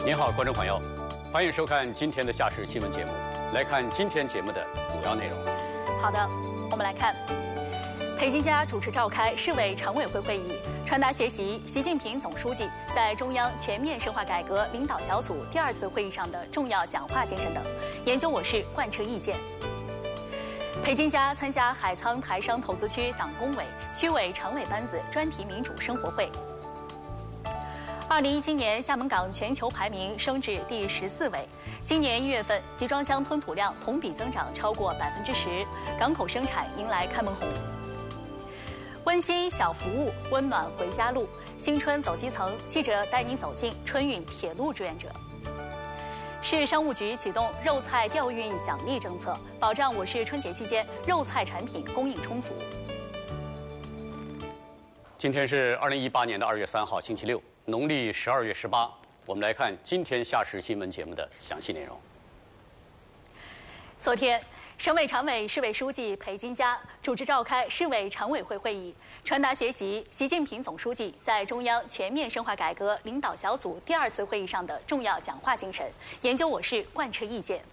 您好，观众朋友，欢迎收看今天的夏时新闻节目。来看今天节目的主要内容。 好的，我们来看，裴金佳主持召开市委常委会会议，传达学习习近平总书记在中央全面深化改革领导小组第2次会议上的重要讲话精神等，研究我市贯彻意见。裴金佳参加海沧台商投资区党工委、区委常委班子专题民主生活会。2017年厦门港全球排名升至第14位。今年1月份，集装箱吞吐量同比增长超过10%，港口生产迎来开门红。温馨小服务，温暖回家路。新春走基层，记者带您走进春运铁路志愿者。市商务局启动肉菜调运奖励政策，保障我市春节期间肉菜产品供应充足。 今天是2018年2月3号，星期六，农历12月18。我们来看今天夏时新闻节目的详细内容。 昨天，省委常委、市委书记裴金佳主持召开市委常委会会议，传达学习习近平总书记在中央全面深化改革领导小组第2次会议上的重要讲话精神，研究我市贯彻意见。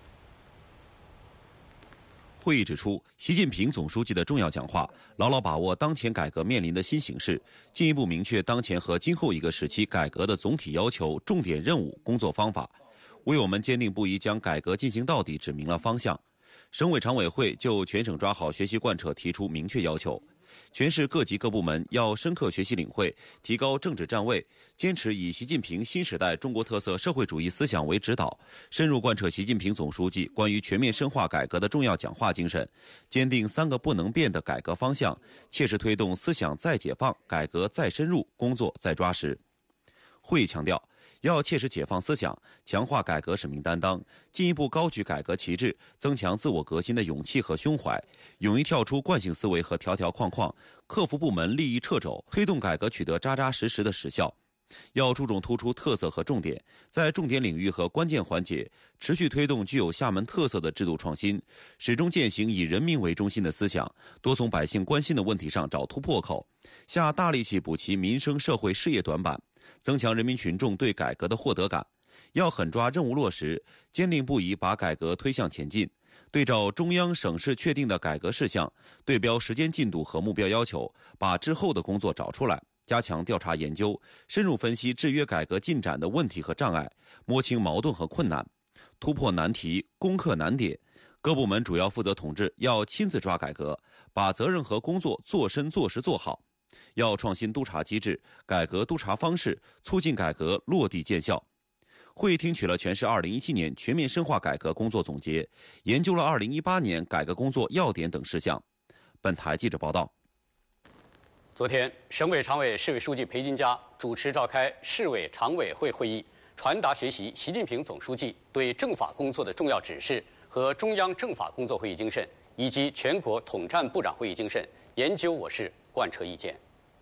会议指出，习近平总书记的重要讲话牢牢把握当前改革面临的新形势，进一步明确当前和今后一个时期改革的总体要求、重点任务、工作方法，为我们坚定不移将改革进行到底指明了方向。省委常委会就全省抓好学习贯彻提出明确要求，全市各级各部门要深刻学习领会，提高政治站位，坚持以习近平新时代中国特色社会主义思想为指导，深入贯彻习近平总书记关于全面深化改革的重要讲话精神，坚定3个不能变的改革方向，切实推动思想再解放、改革再深入、工作再抓实。会议强调，要切实解放思想，强化改革使命担当，进一步高举改革旗帜，增强自我革新的勇气和胸怀，勇于跳出惯性思维和条条框框，克服部门利益掣肘，推动改革取得扎扎实实的实效。要注重突出特色和重点，在重点领域和关键环节持续推动具有厦门特色的制度创新，始终践行以人民为中心的思想，多从百姓关心的问题上找突破口，下大力气补齐民生社会事业短板，增强人民群众对改革的获得感。要狠抓任务落实，坚定不移把改革推向前进，对照中央省市确定的改革事项，对标时间进度和目标要求，把滞后的工作找出来，加强调查研究，深入分析制约改革进展的问题和障碍，摸清矛盾和困难，突破难题，攻克难点。各部门主要负责同志要亲自抓改革，把责任和工作做深做实做好。要创新督查机制，改革督查方式，促进改革落地见效。会议听取了全市2017年全面深化改革工作总结，研究了2018年改革工作要点等事项。本台记者报道。 昨天，省委常委、市委书记裴金佳主持召开市委常委会会议，传达学习习近平总书记对政法工作的重要指示和中央政法工作会议精神，以及全国统战部长会议精神，研究我市贯彻意见。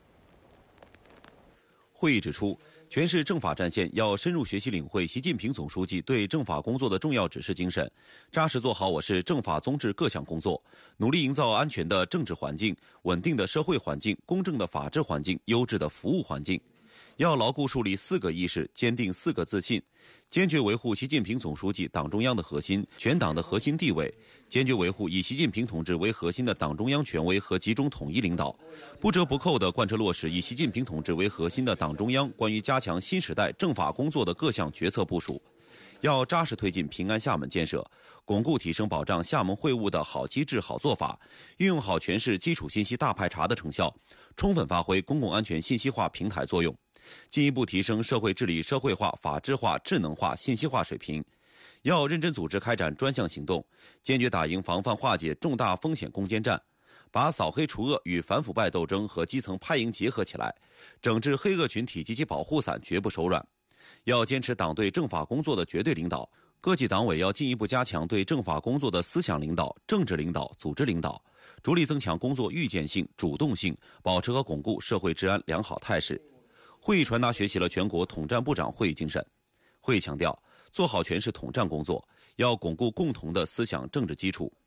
会议指出，全市政法战线要深入学习领会习近平总书记对政法工作的重要指示精神，扎实做好我市政法综治各项工作，努力营造安全的政治环境、稳定的社会环境、公正的法治环境、优质的服务环境。要牢固树立4个意识，坚定4个自信，坚决维护习近平总书记党中央的核心、全党的核心地位，坚决维护以习近平同志为核心的党中央权威和集中统一领导，不折不扣地贯彻落实以习近平同志为核心的党中央关于加强新时代政法工作的各项决策部署。要扎实推进平安厦门建设，巩固提升保障厦门会务的好机制、好做法，运用好全市基础信息大排查的成效，充分发挥公共安全信息化平台作用，进一步提升社会治理社会化、法治化、智能化、信息化水平。要认真组织开展专项行动，坚决打赢防范化解重大风险攻坚战，把扫黑除恶与反腐败斗争和基层派营结合起来，整治黑恶群体及其保护伞绝不手软。要坚持党对政法工作的绝对领导，各级党委要进一步加强对政法工作的思想领导、政治领导、组织领导，着力增强工作预见性、主动性，保持和巩固社会治安良好态势。会议传达学习了全国统战部长会议精神。会议强调，做好全市统战工作，要巩固共同的思想政治基础，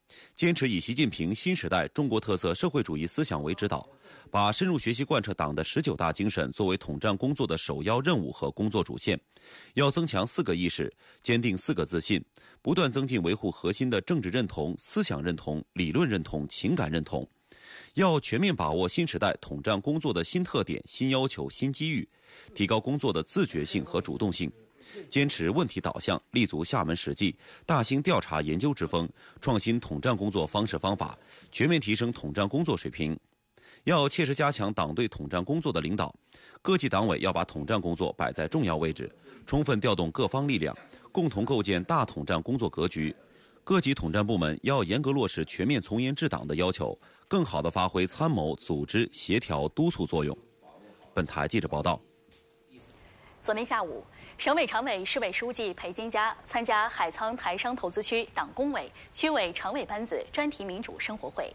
坚持以习近平新时代中国特色社会主义思想为指导，把深入学习贯彻党的19大精神作为统战工作的首要任务和工作主线。要增强4个意识，坚定4个自信，不断增进维护核心的政治认同、思想认同、理论认同、情感认同。要全面把握新时代统战工作的新特点、新要求、新机遇，提高工作的自觉性和主动性。坚持问题导向，立足厦门实际，大兴调查研究之风，创新统战工作方式方法，全面提升统战工作水平。要切实加强党对统战工作的领导，各级党委要把统战工作摆在重要位置，充分调动各方力量，共同构建大统战工作格局。各级统战部门要严格落实全面从严治党的要求，更好地发挥参谋、组织、协调、督促作用。本台记者报道。 昨天下午，省委常委、市委书记裴金佳参加海沧台商投资区党工委、区委常委班子专题民主生活会。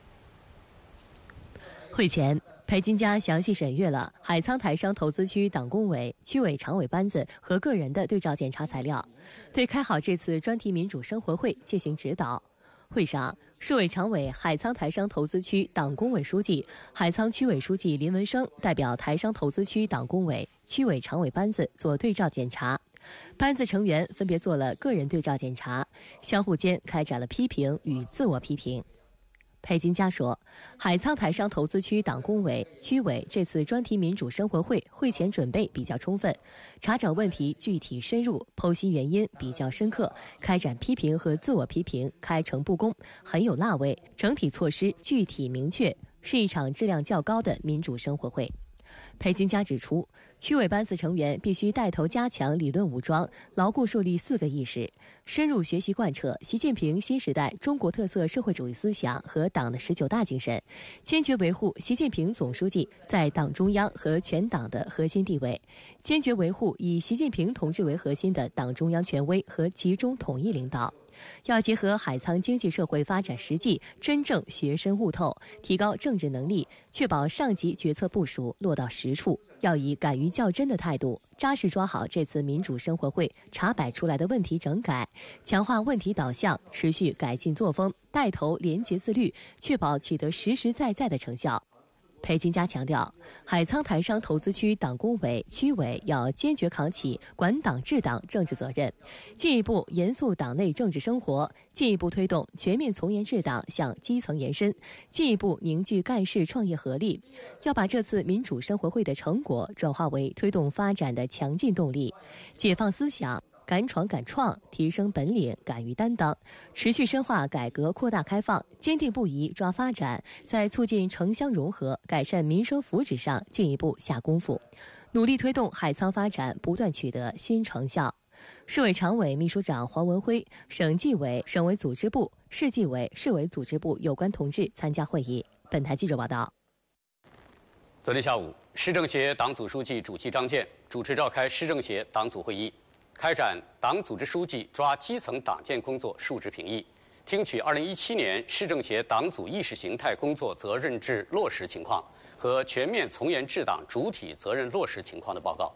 会前，裴金佳详细审阅了海沧台商投资区党工委、区委常委班子和个人的对照检查材料，对开好这次专题民主生活会进行指导。会上，市委常委、海沧台商投资区党工委书记、海沧区委书记林文生代表台商投资区党工委、区委常委班子做对照检查，班子成员分别做了个人对照检查，相互间开展了批评与自我批评。裴金佳说，海沧台商投资区党工委、区委这次专题民主生活会会前准备比较充分，查找问题具体深入，剖析原因比较深刻，开展批评和自我批评开诚布公，很有辣味，整体措施具体明确，是一场质量较高的民主生活会。裴金佳指出，区委班子成员必须带头加强理论武装，牢固树立4个意识，深入学习贯彻习近平新时代中国特色社会主义思想和党的19大精神，坚决维护习近平总书记在党中央和全党的核心地位，坚决维护以习近平同志为核心的党中央权威和集中统一领导。要结合海沧经济社会发展实际，真正学深悟透，提高政治能力，确保上级决策部署落到实处。要以敢于较真的态度，扎实抓好这次民主生活会查摆出来的问题整改，强化问题导向，持续改进作风，带头廉洁自律，确保取得实实在在的成效。裴金佳强调，海沧台商投资区党工委、区委要坚决扛起管党治党政治责任，进一步严肃党内政治生活，进一步推动全面从严治党向基层延伸，进一步凝聚干事创业合力。要把这次民主生活会的成果转化为推动发展的强劲动力，解放思想，敢闯敢创，提升本领，敢于担当，持续深化改革扩大开放，坚定不移抓发展，在促进城乡融合、改善民生福祉上进一步下功夫，努力推动海沧发展不断取得新成效。市委常委、秘书长黄文辉、省纪委、省委组织部、市纪委、市委组织部有关同志参加会议。本台记者报道。 昨天下午，市政协党组书记、主席张健主持召开市政协党组会议，开展党组织书记抓基层党建工作述职评议，听取2017年市政协党组意识形态工作责任制落实情况和全面从严治党主体责任落实情况的报告。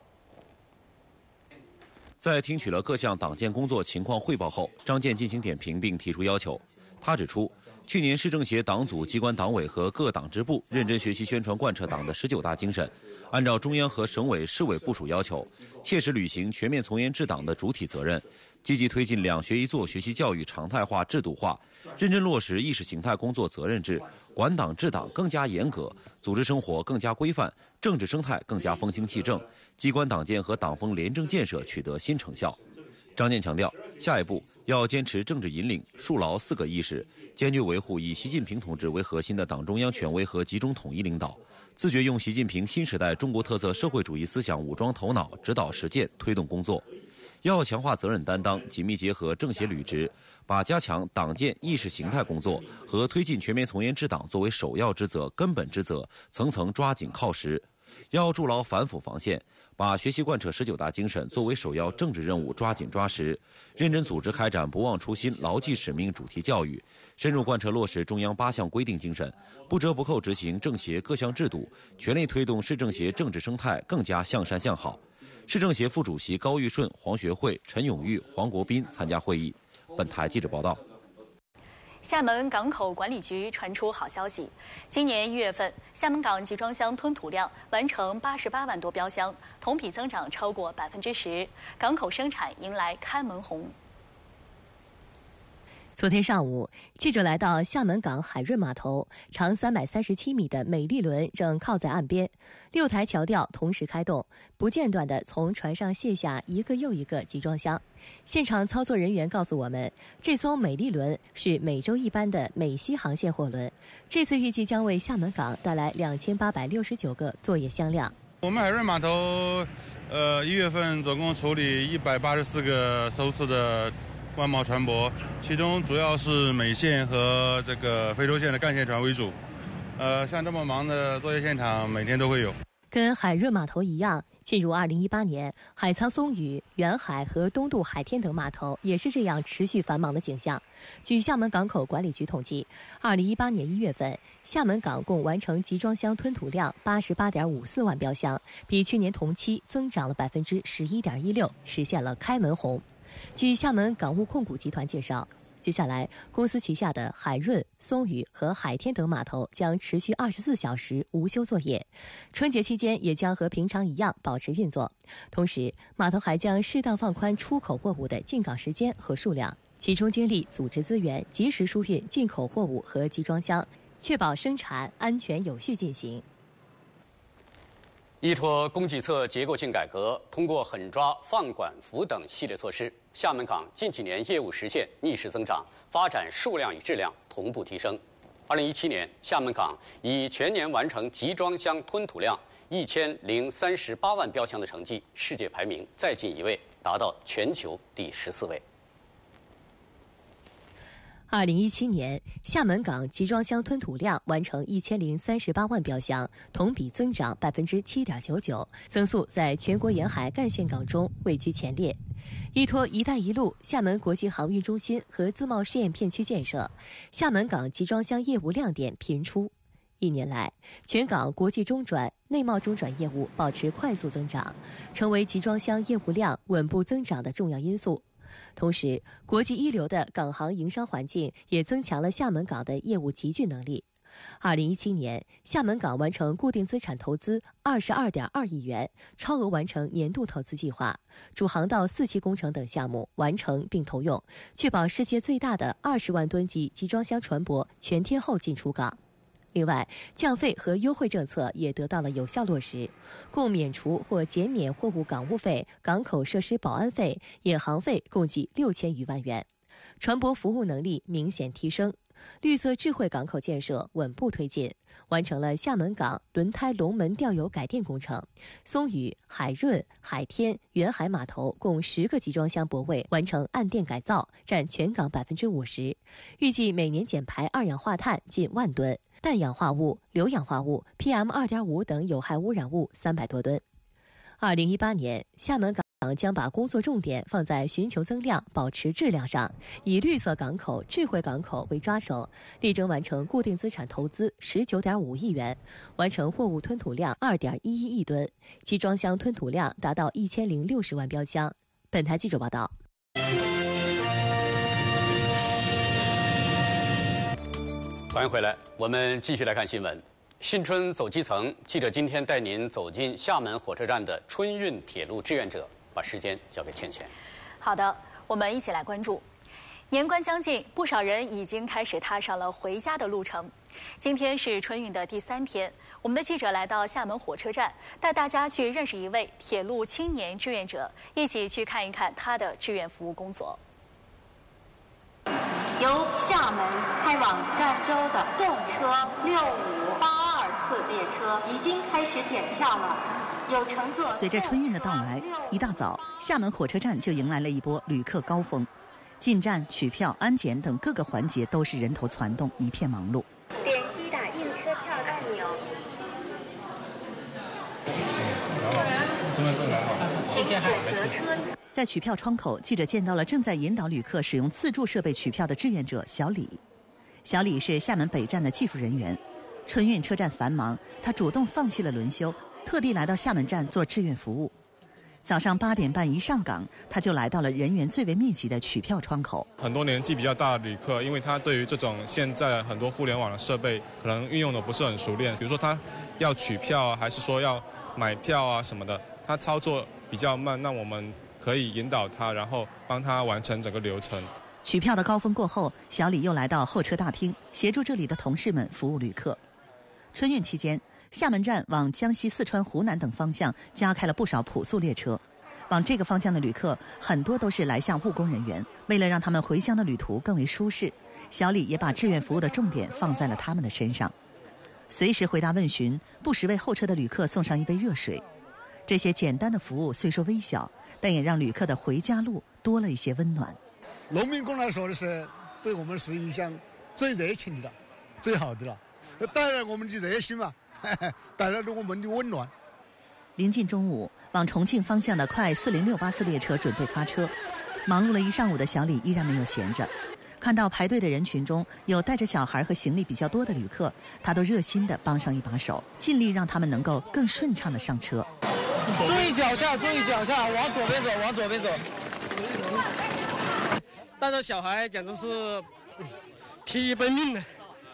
在听取了各项党建工作情况汇报后，张健进行点评并提出要求。他指出，去年市政协党组机关党委和各党支部认真学习宣传贯彻党的19大精神，按照中央和省委市委部署要求，切实履行全面从严治党的主体责任，积极推进2学1做学习教育常态化制度化，认真落实意识形态工作责任制，管党治党更加严格，组织生活更加规范，政治生态更加风清气正，机关党建和党风廉政建设取得新成效。张健强调，下一步要坚持政治引领，树牢4个意识，坚决维护以习近平同志为核心的党中央权威和集中统一领导，自觉用习近平新时代中国特色社会主义思想武装头脑，指导实践，推动工作。要强化责任担当，紧密结合政协履职，把加强党建意识形态工作和推进全面从严治党作为首要职责、根本职责，层层抓紧靠实。要筑牢反腐防线，把学习贯彻19大精神作为首要政治任务抓紧抓实，认真组织开展不忘初心、牢记使命主题教育，深入贯彻落实中央8项规定精神，不折不扣执行政协各项制度，全力推动市政协政治生态更加向善向好。市政协副主席高玉顺、黄学会、陈永玉、黄国斌参加会议。本台记者报道。 厦门港口管理局传出好消息，今年1月份，厦门港集装箱吞吐量完成88万多标箱，同比增长超过10%，港口生产迎来开门红。 昨天上午，记者来到厦门港海润码头，长337米的美丽轮正靠在岸边，6台桥吊同时开动，不间断地从船上卸下一个又一个集装箱。现场操作人员告诉我们，这艘美丽轮是美洲一班的美西航线货轮，这次预计将为厦门港带来2869个作业箱量。 我们海润码头，1月份总共处理184个艘次的外贸船舶，其中主要是美线和这个非洲线的干线船为主。像这么忙的作业现场，每天都会有。 跟海润码头一样，进入2018年，海沧松屿、远海和东渡海天等码头也是这样持续繁忙的景象。据厦门港口管理局统计，2018年1月份，厦门港共完成集装箱吞吐量88.54万标箱，比去年同期增长了11.16%，实现了开门红。据厦门港务控股集团介绍，接下来公司旗下的海润、松屿和海天等码头将持续24小时无休作业，春节期间也将和平常一样保持运作。同时，码头还将适当放宽出口货物的进港时间和数量，集中精力组织资源，及时输运进口货物和集装箱，确保生产安全有序进行。 依托供给侧结构性改革，通过狠抓放管服等系列措施，厦门港近几年业务实现逆势增长，发展数量与质量同步提升。2017年，厦门港以全年完成集装箱吞吐量1038万标箱的成绩，世界排名再进一位，达到全球第14位。 2017年，厦门港集装箱吞吐量完成1038万标箱，同比增长7.99%，增速在全国沿海干线港中位居前列。依托“一带一路”厦门国际航运中心和自贸试验片区建设，厦门港集装箱业务亮点频出。1年来，全港国际中转、内贸中转业务保持快速增长，成为集装箱业务量稳步增长的重要因素。同时，国际一流的港航营商环境也增强了厦门港的业务集聚能力。2017年，厦门港完成固定资产投资22.2亿元，超额完成年度投资计划，主航道4期工程等项目完成并投用，确保世界最大的20万吨级集装箱船舶全天候进出港。另外，降费和优惠政策也得到了有效落实，共免除或减免货物港务费、港口设施保安费、引航费共计6000余万元，船舶服务能力明显提升，绿色智慧港口建设稳步推进，完成了厦门港轮胎龙门吊油改电工程，松屿、海润、海天、远海码头共10个集装箱泊位完成岸电改造，占全港50%，预计每年减排二氧化碳近1万吨。氮氧化物、硫氧化物、PM2.5 等有害污染物300多吨。2018年，厦门港将把工作重点放在寻求增量、保持质量上，以绿色港口、智慧港口为抓手，力争完成固定资产投资19.5亿元，完成货物吞吐量2.11亿吨，集装箱吞吐量达到1060万标箱。本台记者报道。 欢迎回来，我们继续来看新闻。新春走基层，记者今天带您走进厦门火车站的春运铁路志愿者。把时间交给倩倩。 好的，我们一起来关注。年关将近，不少人已经开始踏上了回家的路程。今天是春运的第3天，我们的记者来到厦门火车站，带大家去认识一位铁路青年志愿者，一起去看一看他的志愿服务工作。 由厦门开往赣州的动车6582次列车已经开始检票了。有乘坐。 随着春运的到来，一大早，厦门火车站就迎来了一波旅客高峰。进站、取票、安检等各个环节都是人头攒动，一片忙碌。 点击打印车票按钮。 身份证来好， 谢谢。 在取票窗口，记者见到了正在引导旅客使用自助设备取票的志愿者小李。小李是厦门北站的技术人员。春运车站繁忙，他主动放弃了轮休，特地来到厦门站做志愿服务。 早上8点半一上岗，他就来到了人员最为密集的取票窗口。 很多年纪比较大的旅客，因为他对于这种现在很多互联网的设备可能运用的不是很熟练，比如说他要取票啊，还是说要买票啊什么的，他操作比较慢，那我们可以引导他，然后帮他完成整个流程。 取票的高峰过后，小李又来到候车大厅，协助这里的同事们服务旅客。春运期间，厦门站往江西、四川、湖南等方向加开了不少普速列车，往这个方向的旅客很多都是来向务工人员。为了让他们回乡的旅途更为舒适，小李也把志愿服务的重点放在了他们的身上，随时回答问询，不时为候车的旅客送上一杯热水。这些简单的服务虽说微小，但也让旅客的回家路多了一些温暖。 农民工来说的是，对我们是一项最热情的了，最好的了，带来我们的热心嘛，带来了我们的温暖。 临近中午，往重庆方向的快4068次列车准备发车，忙碌了一上午的小李依然没有闲着。看到排队的人群中有带着小孩和行李比较多的旅客，他都热心地帮上一把手，尽力让他们能够更顺畅地上车。 注意脚下，注意脚下，往左边走，往左边走。带着小孩简直是疲于奔命的，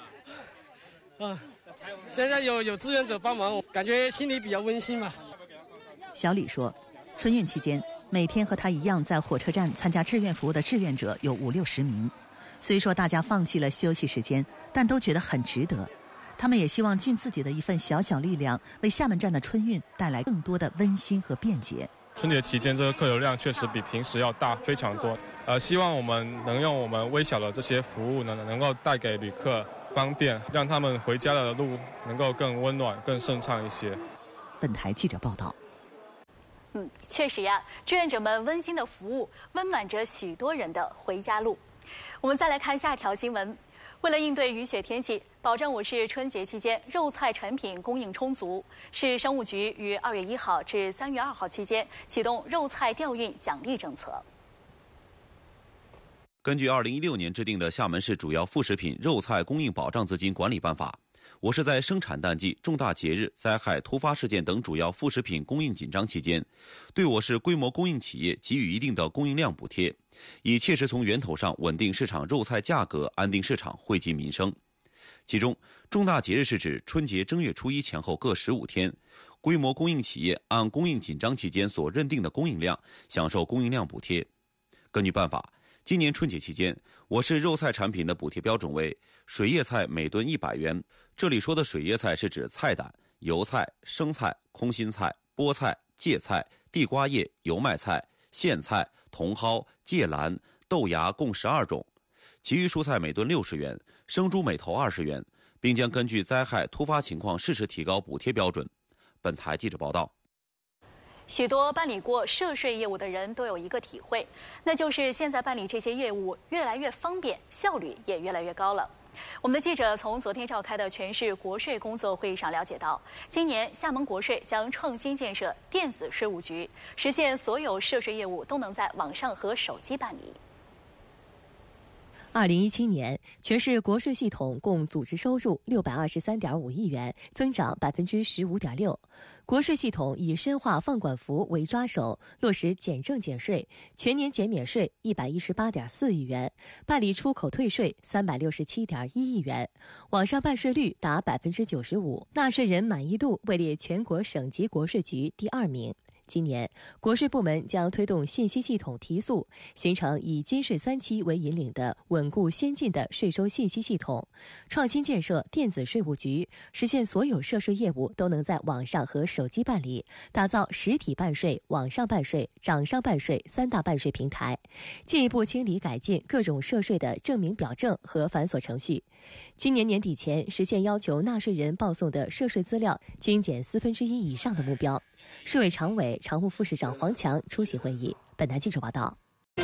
现在有志愿者帮忙，感觉心里比较温馨嘛。 小李说，春运期间，每天和他一样在火车站参加志愿服务的志愿者有50-60名。虽说大家放弃了休息时间，但都觉得很值得。他们也希望尽自己的一份小小力量，为厦门站的春运带来更多的温馨和便捷。 春节期间，这个客流量确实比平时要大非常多。希望我们能用我们微小的这些服务呢，能够带给旅客方便，让他们回家的路能够更温暖、更顺畅一些。 本台记者报道。 确实呀，志愿者们温馨的服务，温暖着许多人的回家路。我们再来看下条新闻。为了应对雨雪天气，保证我市春节期间肉菜产品供应充足，市生物局于2月1号至3月2号期间启动肉菜调运奖励政策。 根据2016年制定的《厦门市主要副食品肉菜供应保障资金管理办法》，我市在生产淡季、重大节日、灾害、突发事件等主要副食品供应紧张期间，对我市规模供应企业给予一定的供应量补贴，以切实从源头上稳定市场肉菜价格，安定市场，惠及民生。其中，重大节日是指春节正月初1前后各15天，规模供应企业按供应紧张期间所认定的供应量享受供应量补贴。根据办法，今年春节期间，我市肉菜产品的补贴标准为水叶菜每吨100元。这里说的水叶菜是指菜胆、油菜、生菜、空心菜、菠菜、芥菜、地瓜叶、油麦菜、苋菜、茼蒿、芥蓝、豆芽共12种。其余蔬菜每吨60元，生猪每头20元，并将根据灾害突发情况适时提高补贴标准。本台记者报道。 许多办理过涉税业务的人都有一个体会，那就是现在办理这些业务越来越方便，效率也越来越高了。我们的记者从昨天召开的全市国税工作会议上了解到，今年厦门国税将创新建设电子税务局，实现所有涉税业务都能在网上和手机办理。 2017年，全市国税系统共组织收入623.5亿元，增长15.6%。国税系统以深化放管服为抓手，落实减政减税，全年减免税118.4亿元，办理出口退税367.1亿元，网上办税率达95%，纳税人满意度位列全国省级国税局第2名。今年，国税部门将推动信息系统提速，形成以金税3期为引领的稳固先进的税收信息系统，创新建设电子税务局，实现所有涉税业务都能在网上和手机办理，打造实体办税、网上办税、掌上办税3大办税平台，进一步清理改进各种涉税的证明表证和繁琐程序。今年年底前实现要求纳税人报送的涉税资料精简1/4以上的目标。市委常委、常务副市长黄强出席会议。本台记者报道。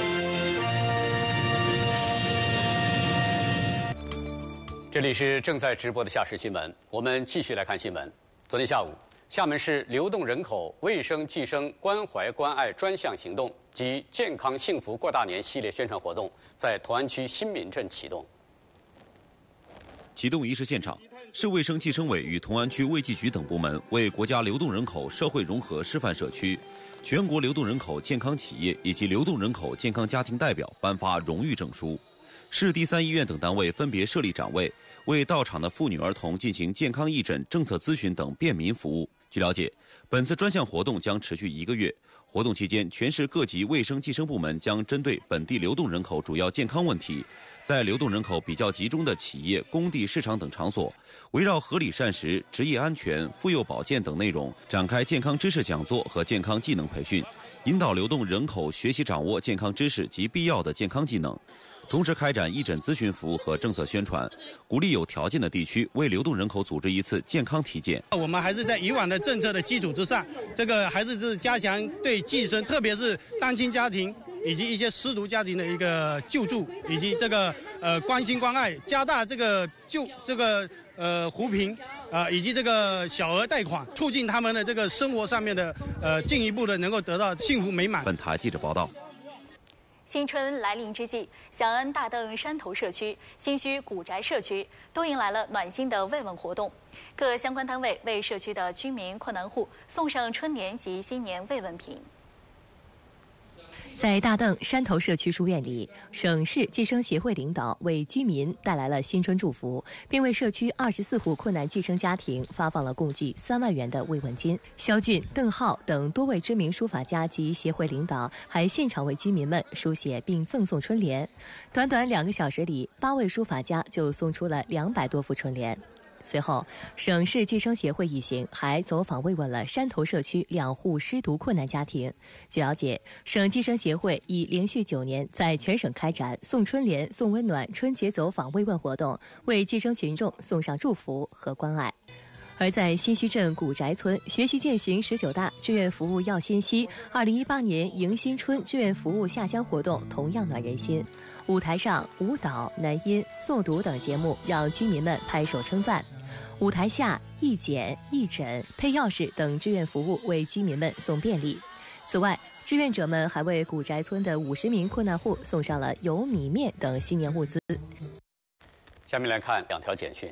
这里是正在直播的夏市新闻，我们继续来看新闻。昨天下午，厦门市流动人口卫生计生关怀关爱专项行动及健康幸福过大年系列宣传活动在同安区新民镇启动。 启动仪式现场，市卫生计生委与同安区卫计局等部门为国家流动人口社会融合示范社区全国流动人口健康企业以及流动人口健康家庭代表颁发荣誉证书。市第三医院等单位分别设立展位，为到场的妇女儿童进行健康义诊、政策咨询等便民服务。据了解，本次专项活动将持续1个月。活动期间，全市各级卫生计生部门将针对本地流动人口主要健康问题，在流动人口比较集中的企业、工地、市场等场所，围绕合理膳食、职业安全、妇幼保健等内容，展开健康知识讲座和健康技能培训，引导流动人口学习掌握健康知识及必要的健康技能。同时开展义诊咨询服务和政策宣传，鼓励有条件的地区为流动人口组织一次健康体检。 我们还是在以往的政策的基础之上，这个还是加强对计生，特别是单亲家庭以及一些失独家庭的一个救助，以及这个关心关爱，加大这个扶贫以及这个小额贷款，促进他们的这个生活上面的进一步的能够得到幸福美满。 本台记者报道。 新春来临之际，翔安大埂山头社区、新圩古宅社区都迎来了暖心的慰问活动。各相关单位为社区的居民困难户送上春联及新年慰问品。 在大埂山头社区书院里，省市计生协会领导为居民带来了新春祝福，并为社区24户困难计生家庭发放了共计3万元的慰问金。肖俊、邓浩等多位知名书法家及协会领导还现场为居民们书写并赠送春联。短短2个小时里，8位书法家就送出了200多副春联。随后，省市计生协会一行还走访慰问了山头社区2户失独困难家庭。据了解，省计生协会已连续9年在全省开展送春联、送温暖春节走访慰问活动，为计生群众送上祝福和关爱。而在新圩镇古宅村学习践行19大志愿服务耀新禧2018年迎新春志愿服务下乡活动同样暖人心。舞台上舞蹈、南音、诵读等节目让居民们拍手称赞。舞台下义检、义诊、配钥匙等志愿服务为居民们送便利。此外，志愿者们还为古宅村的50名困难户送上了油、米、面等新年物资。 下面来看2条简讯。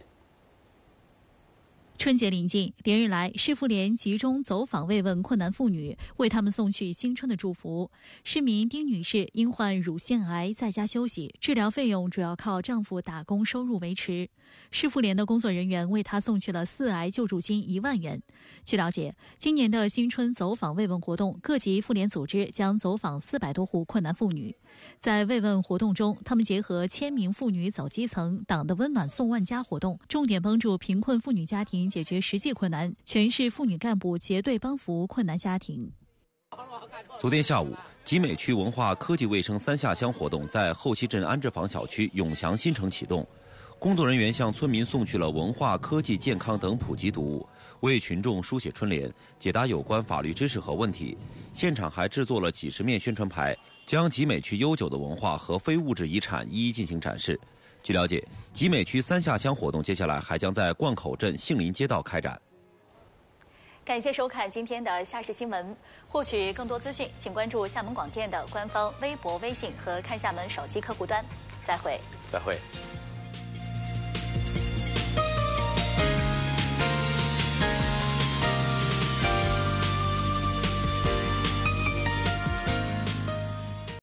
春节临近，连日来，市妇联集中走访慰问困难妇女，为他们送去新春的祝福。市民丁女士因患乳腺癌在家休息，治疗费用主要靠丈夫打工收入维持。市妇联的工作人员为她送去了4癌救助金1万元。据了解，今年的新春走访慰问活动，各级妇联组织将走访400多户困难妇女。在慰问活动中，他们结合签名妇女走基层、党的温暖送万家活动，重点帮助贫困妇女家庭解决实际困难，全市妇女干部结对帮扶困难家庭。 昨天下午，集美区文化科技卫生3下乡活动在后溪镇安置房小区永祥新城启动。工作人员向村民送去了文化、科技、健康等普及读物，为群众书写春联，解答有关法律知识和问题。现场还制作了几十面宣传牌，将集美区悠久的文化和非物质遗产一一进行展示。据了解，集美区3下乡活动接下来还将在灌口镇杏林街道开展。 感谢收看今天的夏市新闻。获取更多资讯，请关注厦门广电的官方微博、微信和看厦门手机客户端。再会。 再会。